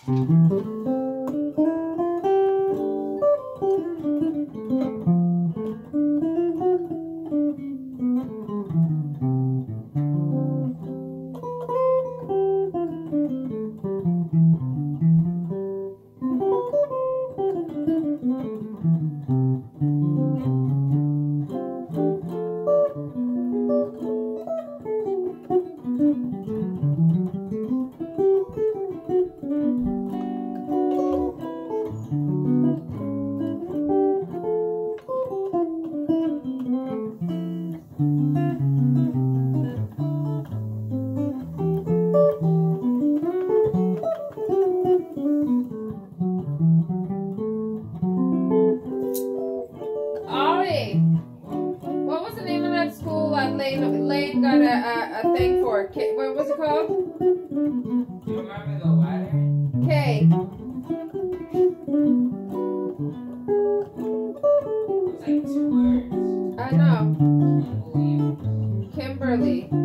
Lane got a thing for. What was it called? You remember the letter? K. It's like 2 words. I know. Kimberly. Kimberly.